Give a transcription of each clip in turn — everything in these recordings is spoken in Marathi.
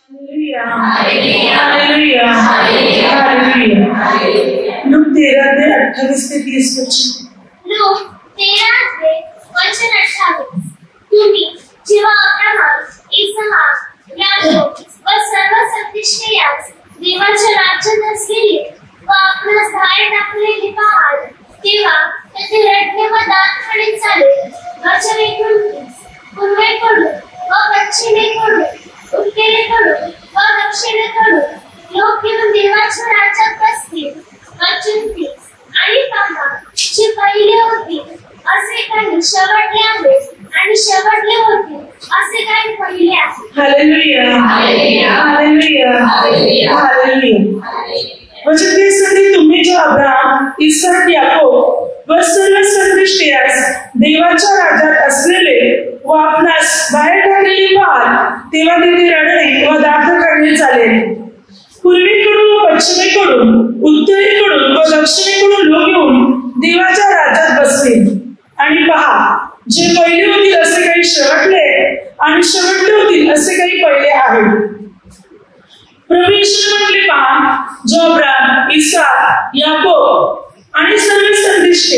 Look 13:28-30 look 13:28. तुम्ही जेव्हा अब्राहम, इसहाक, याकूब व सर्व संततिष्ठ यास देवाच्या राज्यात असलेले व आपणास बाहेर टाकलेले पाहाल, तेव्हा तेथे रडणे व दात खाणे चालेल. वचनेकडून, पूर्वेकडून व पश्चिमेकडून, उत्तरेकडून व दक्षिणेकडून लोक येऊन देवाच्या राज्यात बसतील. वचन 30. आणि पहा, जे पहिले होते असे काही शेवटले आहेत, आणि शेवटले होते असे काही पहिले आहेत. Hallelujah, hallelujah, hallelujah, hallelujah. वचन 30 मध्ये तुम्ही जो अब्राहम, इसहाक, याकूब व सर्व संततिष्ठ यास देवाच्या राज्यात असलेले व आपणास बाहेर टाकलेले पाहाल, तेव्हा तिथे रडणे व दात काढणे चालेल. पूर्वेकडून व पश्चिमेकडून, उत्तरेकडून व दक्षिणेकडून लोक येऊन देवाच्या राज्यात बसतील. आणि पहा, जे पहिले होतील असे काही शेवटले, आणि शेवटले होतील असे काही पहिले आहेत. प्रभू येशूने म्हटले, पहा, जो अब्राहम, इसहाक, याकूब आणि सर्व संततिष्ठ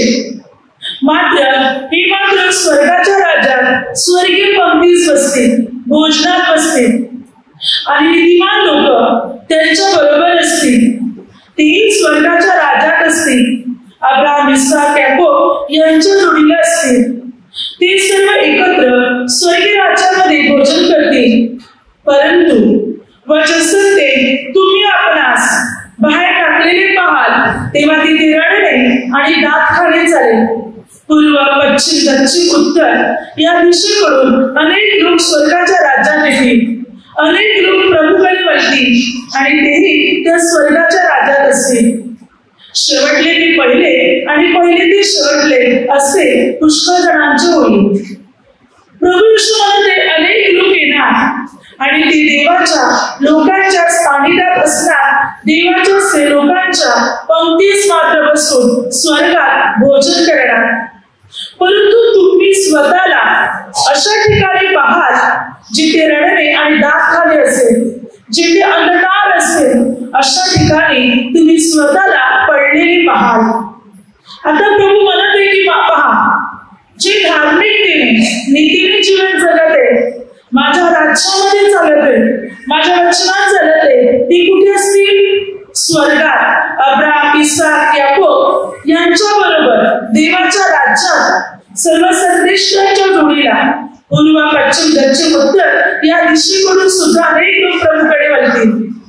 मात्र स्वर्गाच्या राज्यात स्वर्गीय पंक्तीस बसतील, भोजनात बसतील. आणि नीतिमान लोक त्यांच्या बरोबर असतील, तेही स्वर्गाच्या राज्यात असतील. अब्राहम, इसहाक, याकूब यांच्या जोडीला असतील. ते सर्व एकत्र स्वर्गीय राज्यामध्ये भोजन करतील. परंतु वचन सांगते, तुम्ही आपणास बाहेर टाकलेले पाहाल, तेव्हा तिथे रडणे आणि दात खाणे चालेल. पूर्व, पश्चिम, दक्षिण, उत्तर या दिशेकडून अनेक लोक स्वर्गाच्या राज्यात येतील. अनेक लोक प्रभूकडे वळतील, आणि तेही त्या स्वर्गाच्या राज्यात असतील. शेवटले ते पहिले, आणि पहिले ते शेवटले असे पुष्कळ जणांचे होईल. प्रभू येशू म्हणते, अनेक लोक येणार आणि ते देवाच्या लोकांच्या सानिध्यात असणार, देवाच्या लोकांच्या पंक्तीस मात्र बसून स्वर्गात भोजन करणार. परंतु तुम्ही स्वतःला अशा ठिकाणी पाहाल जिथे रडणे आणि दात खाणे असेल, जिथे अंधकार असेल, अशा ठिकाणी तुम्ही स्वतःला पडलेले पाहाल. आता प्रभू म्हणत आहे की पहा, जे धार्मिकतेने, नीतीने जीवन जगत आहे, माझ्या राज्यामध्ये चालत आहे, माझ्या वचनात चालत आहे, ती कुठे असतील? स्वर्गात. अब्राहम, इसहाक, याकूब यांच्या बरोबर देवाच्या राज्यात सर्व संततिष्ठांच्या जोडीला. पूर्व, पश्चिम, दक्षिण, उत्तर या दिशेकडून सुद्धा अनेक लोक प्रभूकडे वळतील.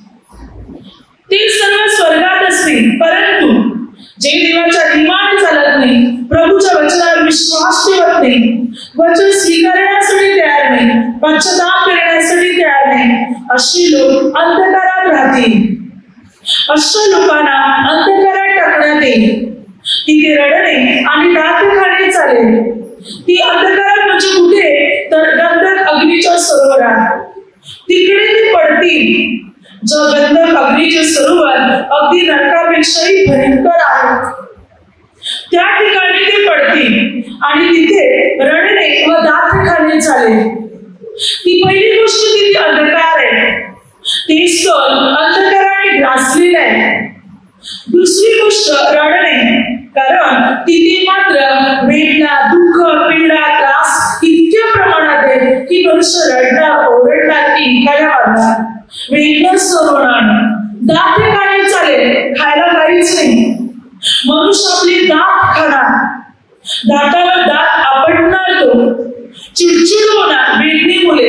ते सर्व स्वर्गात असतील. परंतु जे देवाच्या नियमाने चालत नाही, प्रभूच्या वचनावर विश्वास ठेवत नाही, वचन स्वीकारण्यासाठी तयार नाही, पश्चाताप करण्यासाठी तयार नाही, अशी लोक अंधकारात राहतील. अशा लोकांना अंधकारात टाकण्यात येईल. तिथे रडणे आणि दात खाणे चालेल. ती अंधकारात म्हणजे कुठे? तर गंधक अग्नीच्या सरोवरात. तिकडे ते पडतील. जो गंधक अग्नीचे सरोवर अगदी नरकापेक्षाही भयंकर आहे, त्या ठिकाणी ते पडतील आणि तिथे रडणे व दात खाणे चालेल. ती पहिली गोष्ट तिथे अंधकार आहे, ते स्थळ अंधकाराने ग्रासलेलं आहे. दुसरी गोष्ट रडणे, कारण तिथे मात्र वेदना, दुःख, पीडा, त्रास इतक्या प्रमाणात आहे की मनुष्य रडणार, ओरडणार, किंकाळ्या मारणार, वेदना सहणार. दात खाणे चालेल, खायला काहीच नाही. मनुष्य आपले दात खाणार, दाताला दात आपटणार, तो चिडचिड होणार, वेदनेमुळे,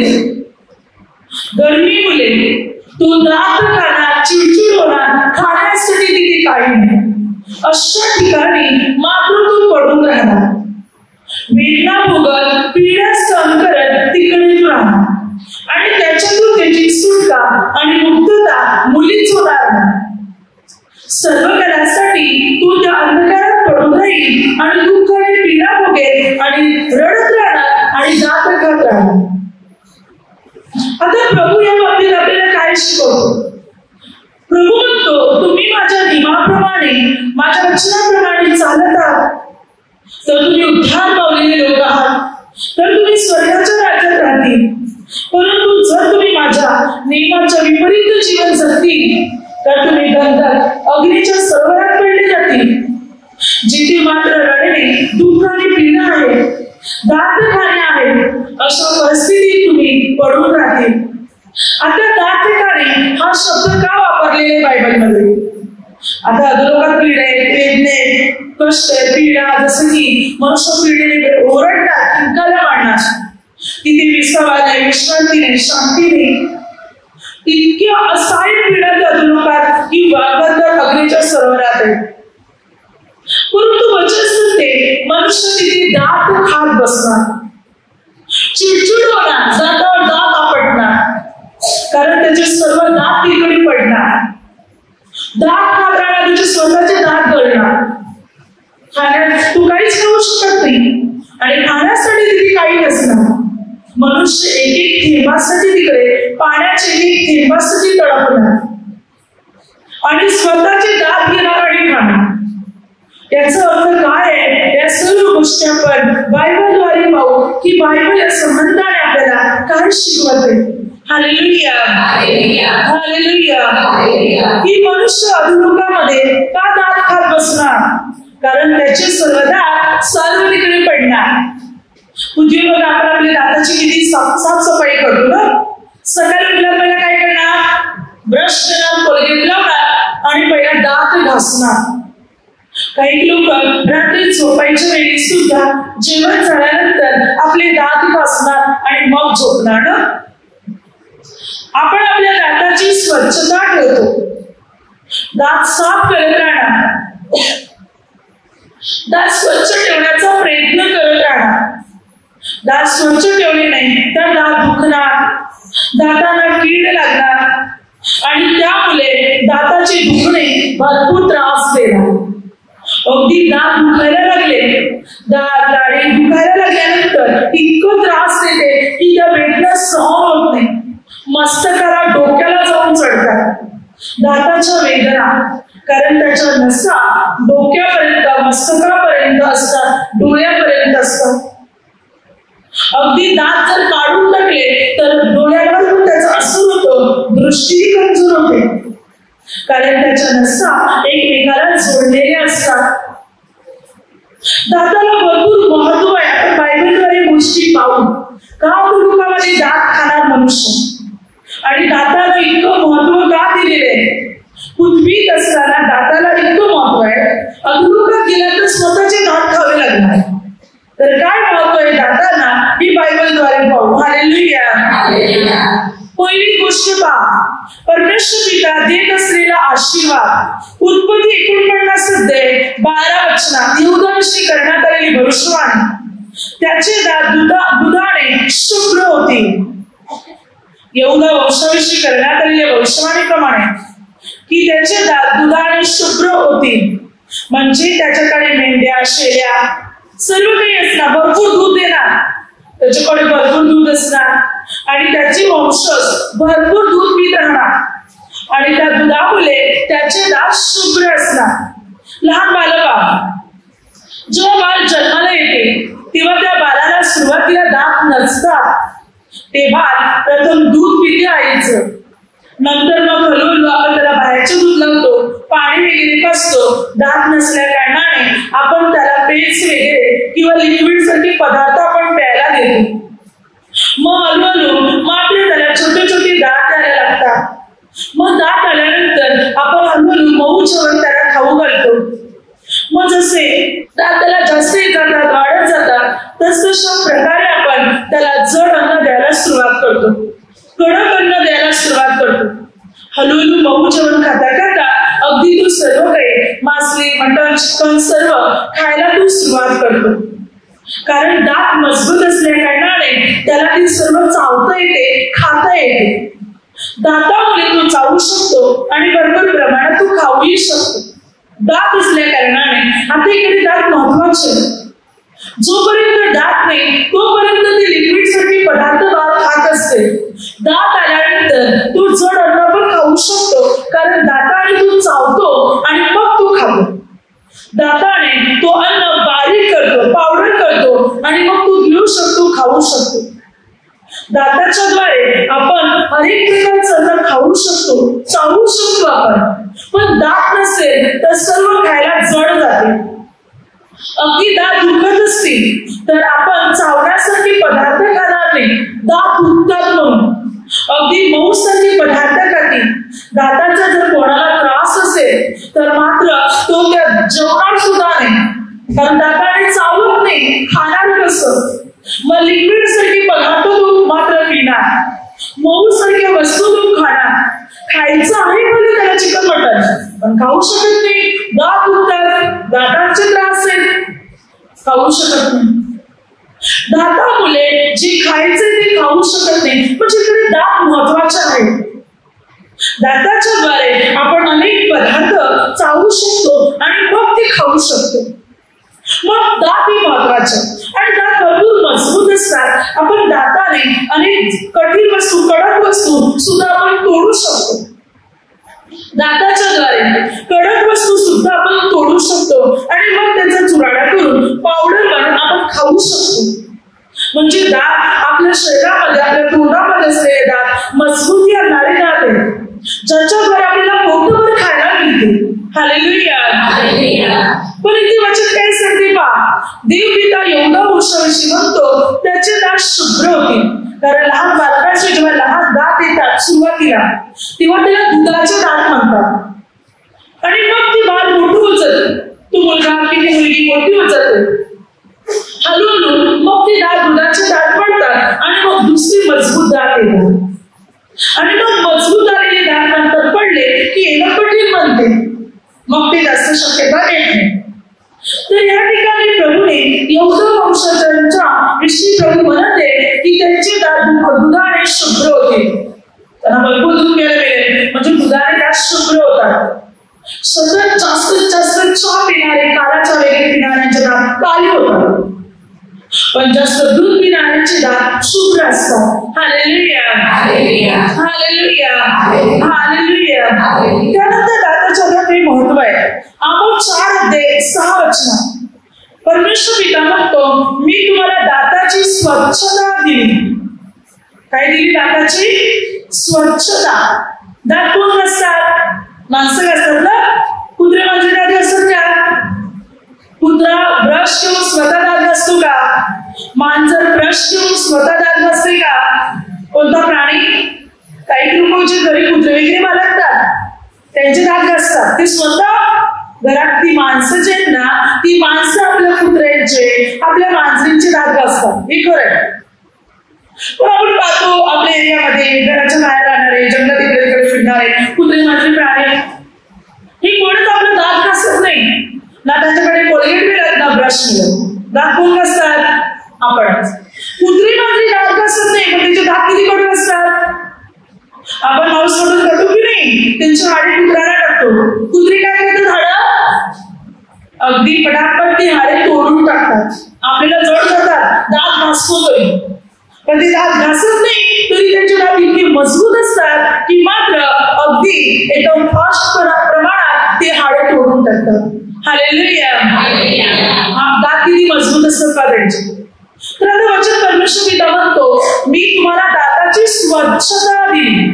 गरमीमुळे तो दात खाणार, चिडचिड होणार, खाण्यासाठी तिथे काही नाही. अशा ठिकाणी मात्र तो पडून राहणार, वेदना भोगत, पीडा सहन करत तिकडे तो राहणार, आणि त्याच्यातून त्याची सुटका आणि मुक्तता मुलीच होणार नाही. सर्व काळासाठी तो त्या अंधकारात पडून राहील आणि दुःख आणि पीडा भोगेल आणि रडत राहणार आणि दात खात राहणार. आता प्रभू या बाबतीत आपल्याला काय शिकवतो? प्रभू म्हणतो, तुम्ही माझ्या नियमाप्रमाणे, माझ्या वचनाप्रमाणे चालत आहात तर तुम्ही उद्धार पावलेले लोक आहात, तर तुम्ही स्वर्गाच्या राज्यात राहतील. परंतु जर तुम्ही माझ्या नियमाच्या विपरीत जीवन जगतील तर तुम्ही गंधक अग्नीच्या सरोवरात पडले जातील, जिथे मात्र रडणे, दुःख आणि पीडा आहे, दात खाणे आहे, अशा परिस्थितीत तुम्ही पडून राहतील. आता दात खाणे हा शब्द का वापरलेला आहे बायबलमध्ये? आता अधोलोकात पीडा आहे, वेदने, कष्ट, पीडा, जसं की मनुष्य पीडेने ओरडतात, किंकाला मांडणार, तिथे विसावाने, विश्रांतीने, शांतीने, इतक्या असहाय्य पीडा त्या अधोलोकात किंवा गंधक अग्नीच्या सरोवरात आहे. परंतु वचन सांगते मनुष्य तिथे दात खात बसणार, चिडचिड होणार, दातावर दात आपटणार, कारण त्याचे सर्व दात तिकडे पडणार. दात खात राहणार, तुझे स्वतःचे दात गळणार. खाण्यात तू काहीच खाऊ शकत नाही आणि खाण्यासाठी तिथे काही नसणार. मनुष्य एक एक थेंबासाठी तिकडे पाण्याचे एक थेंबासाठी तडपणार आणि स्वतःचे दात घेणार आणि खाणार. याचा अर्थ काय आहे? या सर्व गोष्टी आपण बायबलद्वारे पाहू की बायबल या संबंधाने आपल्याला काय शिकवते. Hallelujah, hallelujah. ही मनुष्य अधोलोकामध्ये का दात खात बसणार? कारण त्याचे सर्व दात सर्व तिकडे पडणार. पूर्वी बघा आपण आपल्या दाताची किती साफसफाई करतो ना. सकाळी उठल्यावर पहिला काय करणार? ब्रश करणार, कोलगेट लावणार आणि पहिला दात घासणार. काही लोक रात्री झोपायच्या वेळी सुद्धा जेवण झाल्यानंतर आपले दात घासणार आणि मग झोपणार ना. आपण आपल्या दाताची स्वच्छता ठेवतो, दात साफ करत राहणार, दात स्वच्छ ठेवण्याचा प्रयत्न करत राहणार. दात स्वच्छ ठेवले नाही तर दात दुखणार, दातांना कीड लागणार आणि त्यामुळे दाताचे दुखणे भरपूर त्रास देणार. अगदी दात दुखायला लागले, दाढी दुखायला लागल्यानंतर इतकं त्रास देते की त्या वेदना सहन होत नाही. मस्तकाला डोक्याला जाऊन चढतात दाताच्या वेदना, कारण त्याच्या नसा डोक्यापर्यंत, मस्तकापर्यंत असतात, डोळ्यापर्यंत असतात. अगदी दात जर काढून टाकले तर डोळ्यावर त्याचा असर होतो, दृष्टी कमजोर होते, कारण त्याच्या नसा एकमेकाला जोडलेल्या असतात. दाताला भरपूर महत्व आहे. आपण बायबलद्वारे गोष्टी पाहू का अधोलोकामध्ये दात खाणार मनुष्य आणि दाताला इतकं महत्व का दिलेलं आहे. पृथ्वीत असताना दाताला इतकं महत्व आहे, अधोलोकात गेला तर स्वतःचे दात खावे लागणार. तर काय महत्व आहे दातांना ही बायबलद्वारे पाहू. हालेलुया. पहिली गोष्ट पहा, परमेश्वर पिता देत असलेला आशीर्वाद. उत्पत्ती 49 अध्याय 12 वचनात यहूदाविषयी करण्यात आलेली भविष्यवाणी, त्याचे दात दुधाने शुभ्र होतील. यहूदा वंशाविषयी करण्यात आलेल्या भविष्यवाणीप्रमाणे की त्याचे दात दुधाने शुभ्र होतील, म्हणजे त्याच्याकडे मेंढ्या, शेळ्या सर्व काही असणार, भरपूर दूध देणार, त्याच्याकडे भरपूर दूध असणार आणि त्याचे वंशज भरपूर दूध पीत राहणार आणि त्या दुधामुळे त्याचे दात शुभ्र असणार. लहान बालका, जेव्हा बाल जन्माला येते तेव्हा त्या बाळाला सुरुवातीला दात नसतात. ते बाळ प्रथम दूध पिते आईचं, नंतर मग हळूहळू आपण त्याला बाहेरचे दूध लावतो, पाणी वगैरे पाजतो. दात नसल्या कारणाने आपण त्याला पेट्स वगैरे किंवा लिक्विड सारखे पदार्थ आपण प्यायला देतो. मग हळूहळू मात्र त्याला छोटे छोटे दात यायला लागतात. मग दात आल्यानंतर आपण हळूहळू मऊ जेवण त्याला खाऊ घालतो. मग जसे दात त्याला जास्त जातात, वाढत जातात, तसं प्रकारे आपण त्याला जड अन्न द्यायला सुरुवात करतो, कडक अन्न द्यायला सुरुवात करतो. हळूहळू मऊ जेवण खाता खाता अगदी तू सर्व काही मासे, मटण, चिकन सर्व खायला तू सुरुवात करतो. कारण दात मजबूत असल्या कारणाने त्याला ती सर्व चावता येते, खाता येते. दातामुळे तू चावू शकतो आणि भरपूर प्रमाणात तू खाऊही शकतो. दात असल्या कारणाने आता इकडे दात महत्वाचे. जोपर्यंत दात नाही तोपर्यंत ते लिक्विड साठी पदार्थ खात असते. दात आल्यानंतर तू जड अन्न पण खाऊ शकतो, कारण दाताने तू चावतो आणि मग तू खातो. दाताने तो अन्न बारीक करतो, पावडर करतो आणि मग तू घेऊ शकतो, खाऊ शकतो. दाताच्या द्वारे आपण अनेक प्रकारचं अन्न खाऊ शकतो. आपण, पण दात नसेल तर सर्व खायला जड जाते. अगदी दात दुखत असतील तर आपण चावण्यासारखे पदार्थ खाणार नाही, दात दुखतात म्हणून. अगदी मऊसारखे पदार्थ खातील. दाताचा जर कोणाला त्रास असेल तर मात्र तो त्या जेवणार सुद्धा नाही, कारण दाताने चावत नाही, खाणार कसं? मग लिक्विड सारखे पदार्थ तो मात्र पिणार, मऊ सारख्या वस्तू तो खाणार. खायचं आहे म्हणजे त्याला चिकन मटन, पण खाऊ शकत नाही, दात दुखतात, दातांचे त्रास आहेत, खाऊ शकत नाही. दातामुळे जे खायचे ते खाऊ शकत नाही, म्हणजे इकडे दात महत्वाचे आहे. दाताच्या द्वारे आपण अनेक पदार्थ चावू शकतो आणि मग ते खाऊ शकतो. मग दात हे महत्वाचे, आणि दात भरपूर मजबूत असतात. आपण दाताने अनेक कठीण वस्तू, कडक वस्तू सुद्धा आपण तोडू शकतो. दाताच्या द्वारे कडक वस्तू सुद्धा आपण तोडू शकतो आणि मग त्याचा चुराडा करून पावडर बनवून आपण खाऊ शकतो. म्हणजे दात आपल्या शरीरामध्ये, आपल्या तोंडामध्ये असलेले दात मजबूती आणणारे दात आहे, ज्याच्याद्वारे आपल्याला पोटभर खायला मिळते. हालेलुया. पण इथे वचन काय सांगते पहा, देव पिता एवढा मोशाविषयी म्हणतो त्याचे दात शुभ्र होतील. कारण लहान बालकाचे जेव्हा लहान दात येतात सुरुवातीला, तेव्हा त्याला दुधाचे दात म्हणतात. आणि मग ती बाळ मोठं होत जाते, तो मुलगा किती मुलगी मोठी होत जाते, हळूहळू मग ते दात दुधाचे दात पडतात आणि मग दुसरी मजबूत दात येतात. आणि मग मजबूत आलेले दात नंतर पडले की येणं कठीण बनते, मग ते जास्त शक्यता येत नाही. तर या ठिकाणी प्रभूने एवढं वंशजांच्या विषयी प्रभू म्हणते की त्यांचे दात दुधाने शुभ्र होते. त्यांना भरपूर दूध घ्यायला मिळेल म्हणजे दुधाने दात शुभ्र होतात. सतत जास्तीत जास्त चहा पिणारे, काळाच्या वेगळे पिणाऱ्यांचे दात काळे होतात, पण जास्त दूध पिणाऱ्यांचे दात शुभ्र असतात. Hallelujah, hallelujah, hallelujah. त्यानंतर दाताच्या काही महत्व आहे. आमोस 4:6 वचन परमेश्वर पिता म्हणतो, मी तुम्हाला दाताची स्वच्छता दिली. काय दिली? दाताची स्वच्छता. दात कोण असतात? माणसं असतात ना. कुत्रे माझे दात असतात का? कुत्रा ब्रश घेऊन स्वतः दात नसतो का? मांजर ब्रश घेऊन स्वतः दात नसते का? कोणता प्राणी? काही लोक जे घरी कुत्रे वगैरे बाळगतात त्यांचे दात घासतात, ते स्वतः घरात ती माणसं जे आहेत ना, ती माणसं आपल्या कुत्र्यांचे, आपल्या मांजरींचे दात घासतात. हे खरं आहे. पण आपण पाहतो आपल्या एरियामध्ये घराच्या बाहेर राहणारे, जंगलात इकडे तिकडे फिरणारे कुत्रे मांजरी प्राणी, हे कोणच आपलं दात घासत नाही ना. त्यांच्याकडे कोलगेट मिळत ना ब्रश मिळत. दात कोण घासतात? आपणच. कुत्री मांजरी दात घासत नाही, पण त्यांचे दात किती कडू असतात. आपण मांस सोडून करतो की नाही, त्यांची हाडे कुत्र्याला टाकतो. कुत्री काय करतात? हाडं अगदी पटापट ती हाडे तोडून टाकतात. आपल्याला जड जातात, दात घासतो तरी, पण ते दात घासत नाही तरी त्यांचे दात इतके मजबूत असतात की मात्र अगदी एकदम फास्ट प्रमाणात ते हाडे तोडून टाकतात. हालेलुया. दात किती मजबूत असतात का त्यांचे. तर आता वचन परमेश्वर पिता म्हणतो, मी तुम्हाला दाताची स्वच्छता दिली.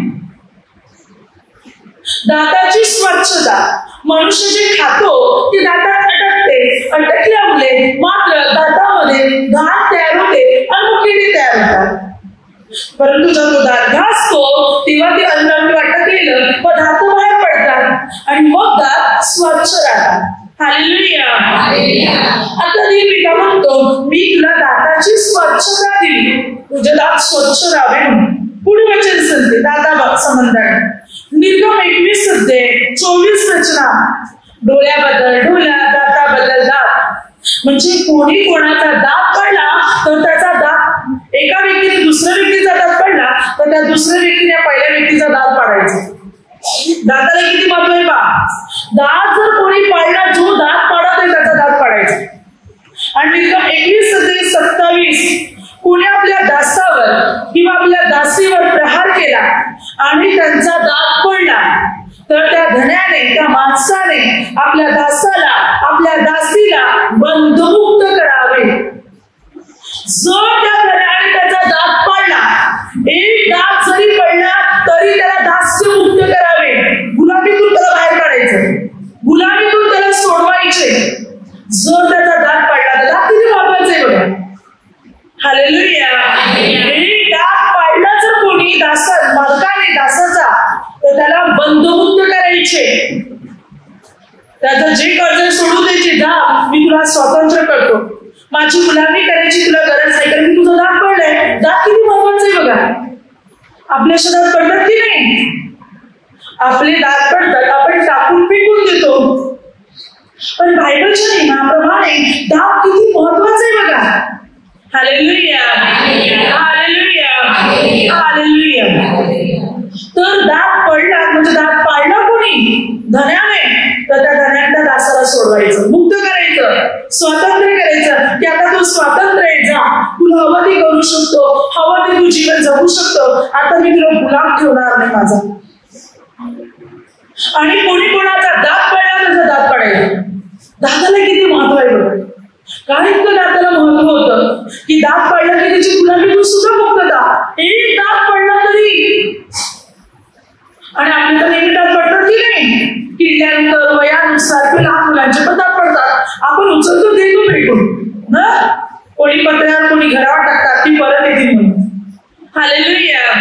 दाताची स्वच्छता. मनुष्य जे खातो ते दातात अटकते, अटकल्यामुळे मात्र दातामध्ये घाण तयार होते आणि मग किडे तयार होतात. परंतु जेव्हा तो दात घासतो तेव्हा ते अन्न अटकलेलं पदार्थ बाहेर पडतात आणि मग दात स्वच्छ राहतात. हालेलुया. आता देव पिता म्हणतो, मी तुला दाताची स्वच्छता दिली, तुझे दात स्वच्छ राहावे म्हणून. पुढे वचन सांगते दाता संबंधाने. निर्गम 21:24 रचना. डोळ्याबद्दल डोळा, दाताबद्दल दात. म्हणजे कोणी कोणाचा दात पडला तर त्याचा दात, एका व्यक्तीने दुसऱ्या व्यक्तीचा दात पडला तर त्या दुसऱ्या व्यक्तीने पहिल्या व्यक्तीचा दात पाडायचा. दाताला किती महत्व आहे पहा. दात जर कोणी पाडला, जो दात पाडत आहे त्याचा दात पाडायचा. आणि निर्गम 21:27 कोणी आपल्या दासावर किंवा आपल्या दासीवर प्रहार केला आणि त्यांचा दात पडला तर त्या धन्याने, त्या माणसाने आपल्या दासाला, आपल्या दासीला बंधमुक्त करावे. जर त्या धन्याने त्याचा दात पाडला, एक दात जरी पडला तरी त्याला दास्य मुक्त करावे. गुलाबी त्याला तर त्याला बंधमुक्त करायचे. त्याचं जे कर्ज सोडून द्यायचे, जा मी तुला स्वातंत्र्य करतो, माझी गुलामी करायची तुला गरज नाही, कारण मी तुझं दात पडलंय. दात किती महत्वाचं आहे बघा. आपल्या शरीरात पडतात की नाही? आपले दात पडतात, आपण टाकून फेकून देतो, पण बायबलच्या नियमाप्रमाणे दात किती महत्वाचं आहे बघा. Hallelujah, hallelujah, hallelujah. तर दात पडला म्हणजे दात पाडला कोणी? धन्याने. तर त्या धन्याच्या दासाला सोडवायचं, मुक्त करायचं, स्वातंत्र्य करायचं, की आता तू स्वतंत्र आहे, जा तुला हवं ते करू शकतो, हवं ते तू जीवन जगू शकतो, आता मी तुला गुलाम ठेवणार नाही माझा. आणि कोणी कोणाचा दात पडला त्याचा दात पडायचा. दाताला किती महत्व आहे बघा. काय इतकं दाताला महत्व होतं की दात पडला की त्याची गुलामी सुद्धा मुक्तता. एक दात पडला तरी, आणि आपले तर नेहमी दात पडतात की नाही? किडल्यानंतर वयानुसार किंवा लहान मुलांचे पण दात पडतात, आपण उचलतो देतो भेटून ना. कोणी पत्र्यावर कोणी घरावर टाकतात, ती परत येतील म्हणून. Hallelujah,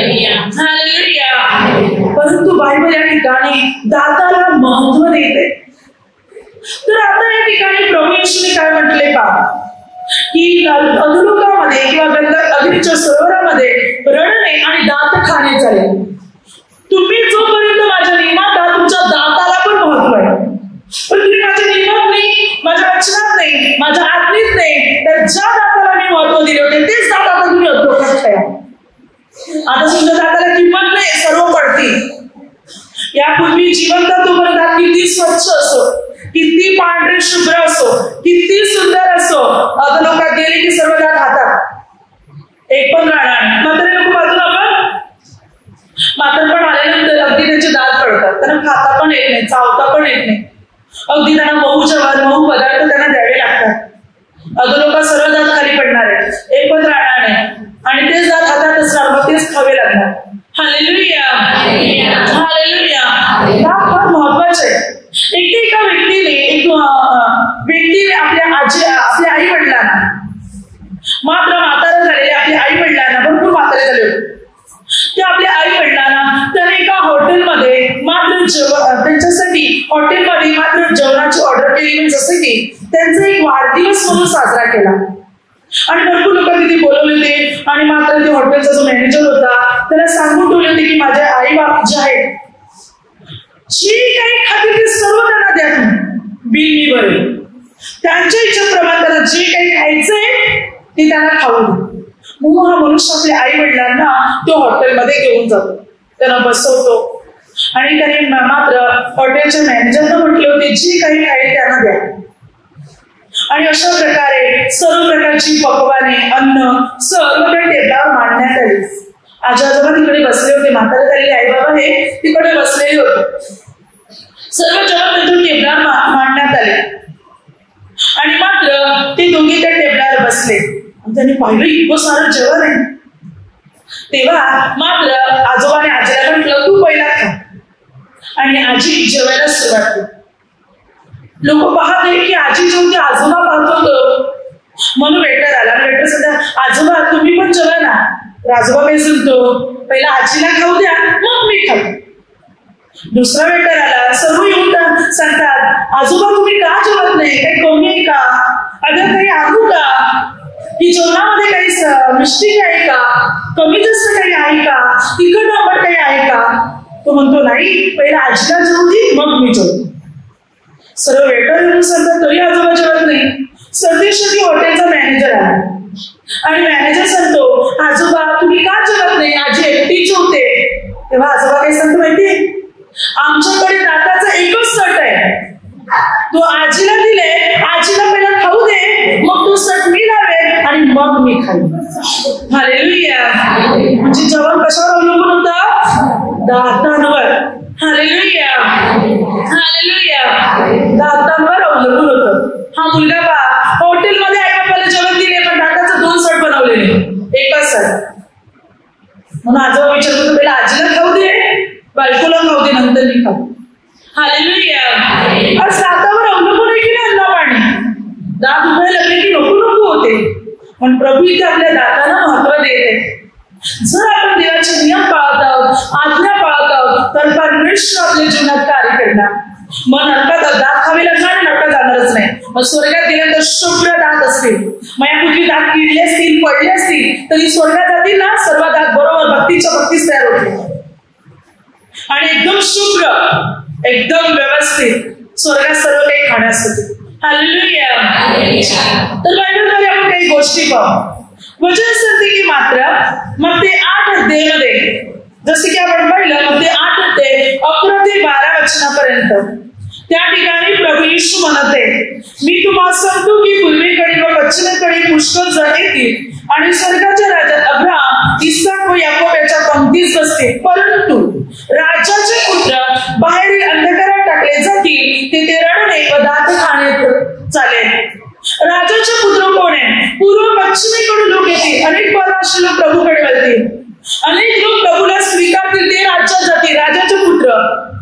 hallelujah. परंतु बायबल या ठिकाणी दाताला महत्व देते. तर आता या ठिकाणी प्रभू येशूने काय म्हटले पहा, की अधोलोकामध्ये किंवा अग्नीच्या सरोवरामध्ये रडणे आणि दात खाणे चालेल. तुम्ही जोपर्यंत माझ्या नियमात आहात, तुमच्या दाताला पण महत्व आहे. पण तुम्ही माझ्या नियमात नाही, माझ्या वचनात नाही, माझ्या आज्ञेत नाही, तर ज्या दाताला मी महत्व दिले होते तेच दात आता तुम्ही अधोलोकात ठेवा. आता तुमच्या दाताला किंमत नाही, सर्व पडतील. यापूर्वी जिवंत तोपर्यंत दात किती स्वच्छ असो, किती पांढरे शुभ्र असो, किती सुंदर असो, अधोलोकात गेले की सर्व दात हातात, एक पण राहणार. मात्र लोक बाजूला म्हातारपण आल्यानंतर अगदी त्यांचे दात पडतात, त्यांना खाता पण येत नाही, चावता पण येत नाही. अगदी त्यांना मऊ जेवण, मऊ पदार्थ त्यांना द्यावे लागतात. अधोलोकात सर्व दात खाली पडणार आहेत, एक पण राहणार नाही, आणि तेच दात हातात असणार, मग तेच खावे लागणार. Hallelujah, hallelujah. दात फार महत्वाचे आहे. एका व्यक्तीने आपल्या आई वडिलांना, मात्र म्हातारे झालेले आपल्या आई वडिलांना, भरपूर म्हातारे झाले होते, ते आपल्या आई वडिलांना त्याने एका हॉटेलमध्ये मात्र त्यांच्यासाठी हॉटेलमध्ये मात्र जेवणाची ऑर्डर केली, म्हणजे जसं की त्यांचा एक वाढदिवस म्हणून साजरा केला. आणि भरपूर लोक तिथे बोलवले होते, आणि मात्र ते हॉटेलचा जो मॅनेजर होता त्याला सांगून ठेवले होते की माझे आई बाप जे आहेत, जी काही खाते ते सर्व त्यांना द्या, बिल मी भरेल. त्यांच्या इच्छेप्रमाणे त्याला जे काही खायचंय ते त्यांना खाऊ दे. मग हा मनुष्य आपल्या आई वडिलांना तो हॉटेलमध्ये घेऊन जातो, त्यांना बसवतो, आणि त्याने मात्र हॉटेलच्या मॅनेजरला म्हटले होते जे काही खाईल त्यांना द्या. आणि अशा प्रकारे सर्व प्रकारची पक्वाने, अन्न सर्व काही टेबलावर मांडण्यात आली. आजी आजोबा तिकडे बसले होते, म्हातारे झालेले आई बाबा हे तिकडे बसलेले होते. सर्व जेवण त्यांच्या टेबलावर मांडण्यात आले, आणि मात्र ते दोघे त्या टेबलावर बसले. त्यांनी पाहिलं इतकं सारं जेवण आहे. तेव्हा मात्र आजोबाने आजीला म्हटलं तू पहिला खा, आणि आजी जेवायला सुरुवात केली. लोक पाहते की आजी जेवते, आजोबा पाहतो, म्हणून वेटर आला. वेटर सध्या आजोबा तुम्ही पण जेवा ना. आजोबा काय सांगतो, पहिला आजीला खाऊ द्या मग मी खाऊ. दुसरा वेटर आला, सर्व येऊन सांगतात आजोबा तुम्ही का जेवत नाही, काही कमी आहे का, अगं काही आणू का, की जेवणामध्ये काही मिस्टेक आहे का, कमी जास्त काही आहे का, तिखट आंबट काही आहे का. तो म्हणतो नाही, पहिला आजीला जेवू दे मग मी जेवतो. सर्व वेटर येऊन सांगतात तरी आजोबा जेवत नाही. सरदेशती हॉटेलचा मॅनेजर आला, आणि मॅनेजर सांगतो आजोबा तुम्ही का जेवत नाही, आजी एकटी जेवते. तेव्हा आजोबा काय सांगतो माहितीये, आमच्याकडे दाताचा एकच सट आहे, तो आजीला दिले, आजीला पहिला खाऊ दे, मग तो सट मी लावेल आणि मग मी खाईन. हालेलुया. म्हणजे जेवण कशावर अवलंबून होतं? दातांवर. Hallelujah, hallelujah. दातांवर अवलंबून होतं. हा मुलगा पहा, हॉटेलमध्ये आई बापाला जेवण दिले, पण दाताचं 2 सट बनवलेले, एकच सट. म्हणून आजोबा विचारतो पहिला आजीला खाऊ दे, बायकोला खाऊ दे, नंतर मी खाऊ. हालेलुया. आज दातावर अवलंबून आहे की नाही अन्न पाणी. दात उभे लागले की नको नको होते, पण प्रभू इथे आपल्या दातांना महत्व देते. जर आपण देवाचे नियम पाळत आहोत, आज्ञा पाळत आहोत, तर परमेश्वर आपल्या जीवनात कार्य करणार. मग नरकात दात खावे लागणार, नरकात जाणारच नाही. मग स्वर्गात गेल्यानंतर शुभ्र दात असतील. मग या पूर्वी दात किडले असतील, पडले असतील, तरी स्वर्गात जातील ना, सर्व दात बरोबर भक्तीच्या भक्तीच तयार होते आणि एकदम शुभ्र, एकदम व्यवस्थित स्वर्गात सर्व काही खाण्यास होते. हालेलुया. तर बायबलमध्ये आपण काही गोष्टी पाहू. वचन सांगते की मात्र मग ते 8 अध्यायामध्ये, जसे की आपण पाहिलं, मग ते 8 ते 11 ते 12 वचनापर्यंत त्या ठिकाणी प्रभू येशू म्हणते, मी तुम्हाला सांगतो की पूर्वेकडे व पश्चिमेकडे पुष्कळ जण येतील आणि स्वर्गाच्या राज्यात अब्राहम, इसाक व याकोब याच्या पंक्तीस बसतील, परंतु राजाचे पुत्र बाहेरील अंधकारात टाकले जातील, तेथे रडणे व दात खाणे चालेल. राजाचे पुत्र कोण आहे? पूर्व पश्चिमेकडून लोक येतील, अनेक परराष्ट्रीय लोक प्रभूकडे वळतील, अनेक लोक प्रभूला स्वीकारतील, ते राज्यात जातील. राज्याचे पुत्र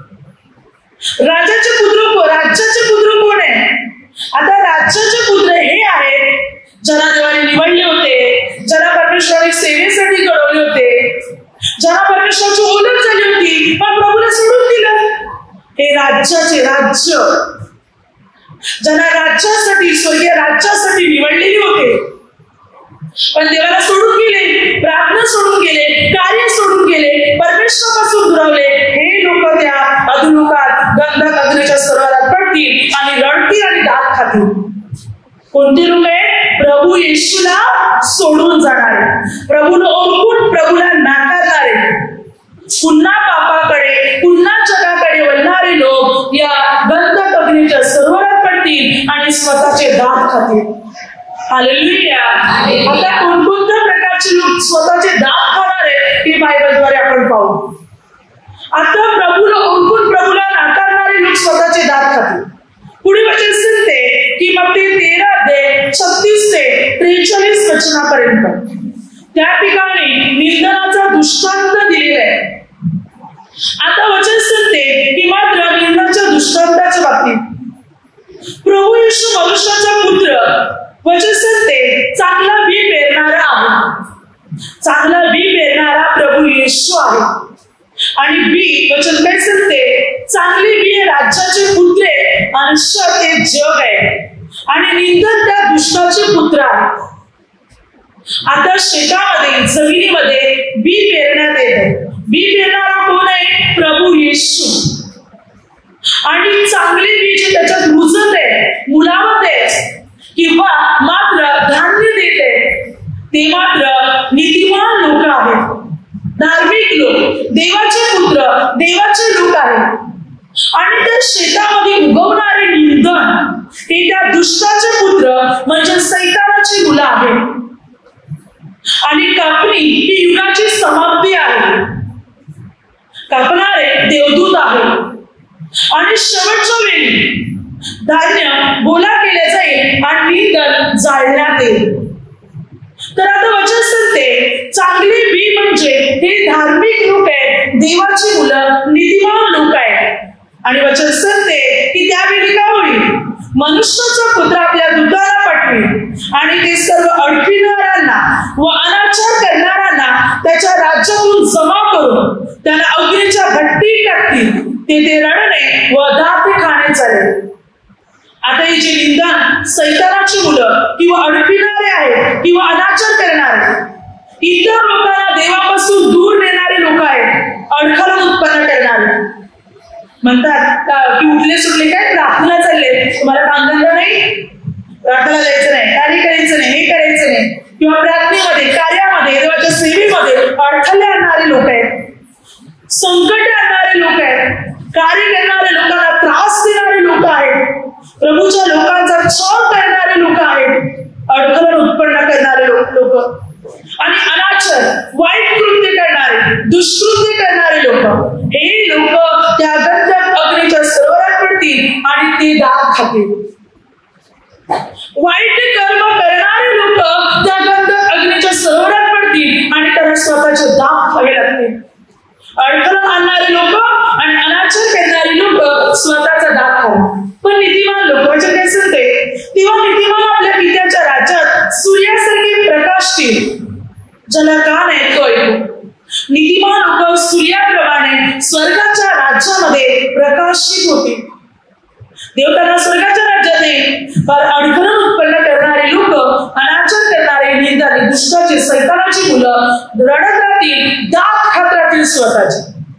कोण आहे? आता राज्याचे पुत्र हे आहेत ज्यांना देवाने निवडले होते, ज्यांना परमेश्वराने सेवेसाठी घडवले होते, ज्यांना परमेश्वराची ओळख झाली होती, पण प्रभूला सोडून दिलं. हे राज्याचे राज्य, ज्यांना राज्यासाठी, स्वर्गीय राज्यासाठी निवडलेले होते, पण देवाला सोडून गेले, प्रार्थना सोडून गेले, कार्य सोडून गेले, परमेश्वरापासून दुरावले, हे लोक त्या अधोलोकात गंधक अग्नीच्या सरोवरात पडतील आणि रडतील आणि दात खातील. कोणते लोक आहे? प्रभू येशूला सोडून जाणारे, प्रभूला ओळखून प्रभूला नाकारणारे, पुन्हा पापाकडे, पुन्हा जगाकडे वळणारे लोक या गंधक अग्नीच्या सरोवरात पडतील आणि स्वतःचे दात खातील. हालेलुया. आता कोणकोणत्या प्रकारचे लोक स्वतःचे दात खाणार आहेत हे बायबलद्वारे आपण पाहू. आता प्रभूला ओळखून प्रभूला नाकारणारे लोक स्वतःचे दात खातील. पुढे वचन सांगते की मग ते 13 अध्याय 36 ते 43 वचनापर्यंत त्या ठिकाणी निंदनाचा दृष्टांत दिलेला आहे. आता वचन सांगते की मात्र निंदनाच्या दृष्टांताच्या बाबतीत प्रभू येशू मनुष्याचा पुत्र, वचन सांगते चांगला बी पेरणारा आहे. चांगला बी पेरणारा प्रभू येशू आहे. आणि बी वचन काय सांगते? चांगली बी हे राज्याचे पुत्र आहे आणि शत हे जग आहे आणि निंदन त्या दुष्टाचे पुत्र आहे. आता शेतामध्ये, जमिनीमध्ये बी पेरण्यात येते. बी पेरणारा कोण आहे? प्रभू येशू. आणि चांगली बी जे त्याच्यात रुजते, मुलावते किंवा मात्र धान्य देते, ते मात्र नीतिमान लोक आहेत, धार्मिक लोक, देवाचे पुत्र, देवाचे लोक आहेत. आणि त्या शेतामध्ये उगवणारे निंदन हे त्या दुष्टाचे पुत्र म्हणजे सैतानाची मुलं आहेत. आणि कापणी ही युगाची समाप्ती आहे. कापणारे देवदूत आहेत आणि शेवटच्या वेळी धान्य गोळा केले जाईल आणि निंदन जाळण्यात येईल. तर आता वचन सांगते चांगली बी म्हणजे हे धार्मिक लोक आहेत, देवाची मुलं, नीतिमान लोक आहेत. आणि वचन सांगते की त्यावेळी काय होईल? मनुष्याचा पुत्र आपल्या दूताला पाठवेल आणि ते सर्व अडविणाऱ्यांना व अनाचार करणाऱ्यांना त्याच्या राज्यातून जमा करून त्यांना अग्नीच्या भट्टीत टाकतील, तेथे रडणे व दात खाणे चालेल. आता ही जी निंदन सैतानाची मुलं किंवा अडविणारे आहेत किंवा अनाचार करणारे, इतर लोकांना देवापासून दूर नेणारे लोक आहेत, अडखळा उत्पन्न करणारे. म्हणतात की उठले सुटले काय प्रार्थना चालले, तुम्हाला कामधंदा नाही, प्रार्थना जायचं नाही, कार्य करायचं नाही, हे करायचं नाही, किंवा प्रार्थनेमध्ये, कार्यामध्ये, देवाच्या सेवेमध्ये अडथळे आणणारे लोक आहेत, संकट आणणारे लोक आहेत, कार्य करणारे लोकांना त्रास देणारे लोक आहेत, प्रभूच्या लोकांचा छळ करणारे लोक आहेत, अडथळा उत्पन्न करणारे लोक आणि अनाचार, वाईट कृत्य करणारे, दुष्कृत्य करणारे लोक, हे लोक त्या गंधक अग्नीच्या सरोवरात पडतील आणि ते दात खातील. वाईट कर्म करणारे लोक त्या गंधक अग्नीच्या सरोवरात पडतील आणि त्यांना स्वतःचे दात खावे लागतील. अडथळा आणणारे लोक आणि अनाचार करणारे लोक स्वतःचा दात खातात. पण नीतिमान लोक म्हणजे काय सांगते? तेव्हा नीतिमान आपल्या पित्याच्या राज्यात सूर्यासारखे प्रकाशतील. ज्याला कान आहे तो ऐकू. नीतिमान लोक सूर्याप्रमाणे स्वर्गाच्या राज्यामध्ये प्रकाशित होतील. देव त्यांना स्वर्गाच्या राज्यात येईल. पण अडखळण उत्पन्न करणारे लोक, अनाचार करणारे, निंदाने, दुष्टाचे, सैतानाची मुलं रडत राहतील, दात खात राहतील स्वतःचे.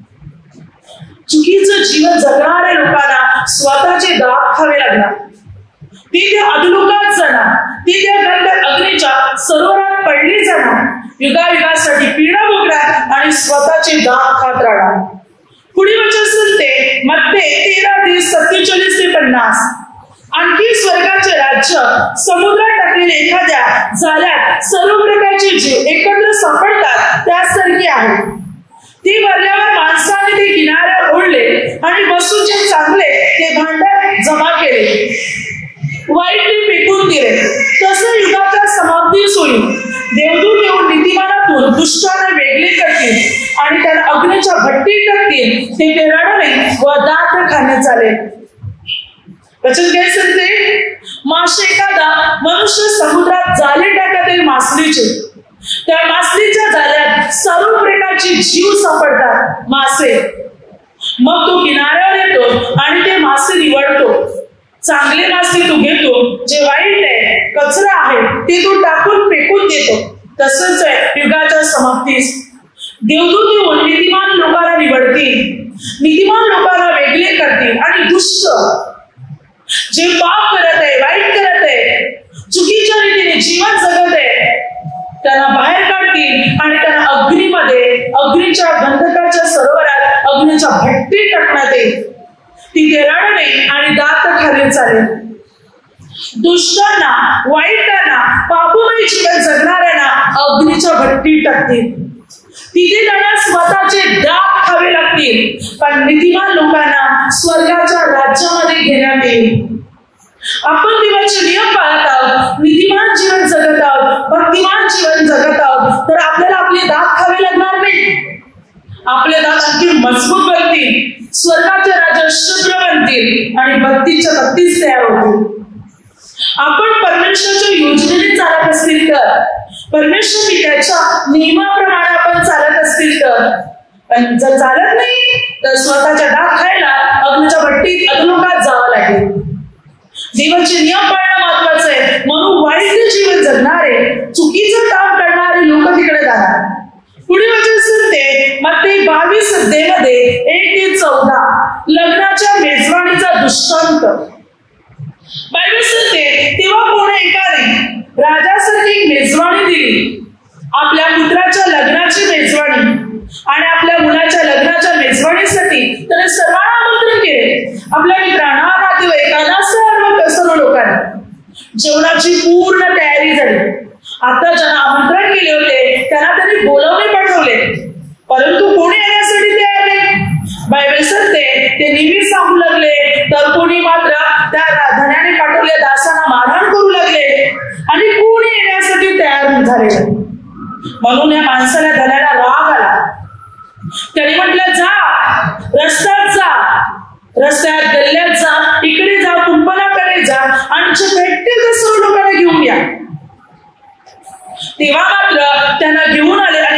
चुकीचं जीवन जगणाऱ्या लोकांना स्वतःचे दात खावे लागणार. ती त्या अधोलोकात जाणार, ती त्या गंध अग्नीच्या सरोवरात पडली जाणार, युगायुगासाठी पीडा भोगणार आणि स्वतःचे दात खात राहणार. पुढे वचन सांगते मध्ये 13:47-50. आणखी स्वर्गाचे राज्य समुद्रात टाकलेले एखाद्या जाळ्यात सर्व प्रकारचे जीव एकत्र सापडतात त्यासारखे आहे. ती भरल्यावर माणसाने ते किनाऱ्यावर ओढले आणि बसून जे चांगले ते भांडार जमा केले, वाईटने फेकून दिले. तसं युगाच्या समाप्तीस होईल. देवदूत येऊन नीतिमानातून दुष्टांना वेगळे करतील आणि त्याला अग्नीच्या भट्टीत टाकतील. ते रडणे व दात खाण्यात चालेल. वचन काय सांगते? मासे एखादा मनुष्य समुद्रात जाळे टाकतील मासलीचे. त्या मासलीच्या जाळ्यात सर्व प्रकारचे जीव सापडतात, मासे. मग तो किनाऱ्यावर येतो आणि ते मासे निवडतो. चांगले मासे तो घेतो, जे वाईट आहे, कचरा आहे, ते तो टाकून फेकून देतो. तसंच आहे युगाच्या समाप्तीस. देवदूत येऊन नीतिमान लोकांना निवडतील, नीतिमान लोकांना वेगळे करतील आणि दुष्ट जे पाप करत आहे, वाईट करत आहे, चुकीच्या रीतीने जीवन जगत आहे, त्यांना बाहेर काढतील आणि त्यांना अग्नीच्या गंधकाच्या सरोवरात अग्नीच्या भट्टीत टाकण्यात येईल. तिथे रडणे आणि दात खाली चालेल. दुष्टांना, वाईटांना, पापमय जीवन जगणाऱ्यांना अग्नीच्या भट्टीत टाकतील. तिथे त्यांना स्वतःचे दात खावे लागतील. पण नीतिमान लोकांना स्वर्गाच्या राज्यामध्ये घेण्यात येईल. आपण देवाचे नियम पाळत आहोत, नीतिमान जीवन जगत आहोत, भक्तिमान जीवन जगत आहोत, तर आपल्याला आपले दात खावे लागणार नाही. आपले दात आणखी मजबूत बनतील, स्वर्गाचे राजा शुभ्र बनतील आणि बत्तीच्या बत्तीस तयार होतील. आपण परमेश्वराच्या योजनेने चालत असतील तर, परमेश्वर त्याच्या नियमाप्रमाणे आपण चालत असतील तर, पण जर चालत नाही तर स्वतःच्या दात खायला अग्नीच्या भट्टीत अधोलोकात जावं लागेल. देवाचे नियम पाळणं महत्वाचं आहे. म्हणून वाईट जीवन जगणारे, चुकीचं काम करणारे लोक तिकडे जाणार. पुढे वचन सांगते मध्ये 22 1-14 लग्नाच्या मेजवानीचा दृष्टांत. बायबल सांगते तेव्हा कोणी एकाने राजासारखी मेजवानी दिली. आपल्या पुत्राच्या लग्नाची मेजवानी आणि आपल्या मुलाच्या लग्नाच्या मेजवानीसाठी त्याने सर्वांना आमंत्रण केले. आपल्या मित्रांना, नातेवाईकांना, सर्व लोकांना जेवणाची पूर्ण तयारी झाली. आता ज्यांना आमंत्रण केले होते त्यांना त्यांनी बोलावणे पाठवले, परंतु कोणी येण्यासाठी तयार नाही. बायबल सांगते ते नेहमी सांगू लागले, तर कोणी मात्र त्या धन्याने पाठवलेल्या दासांना मारहाण करू लागले आणि कोणी येण्यासाठी तयार झाले. म्हणून या माणसाला धन्याला राग आला. त्याने म्हटलं, जा रस्त्यात जा, रस्त्यात गल्ल्यात जा, इकडे जा, कुंपणाकडे जा आणि जे भेटतील ते सर्व लोकांना घेऊन या. तेव्हा मात्र त्यांना घेऊन आले आणि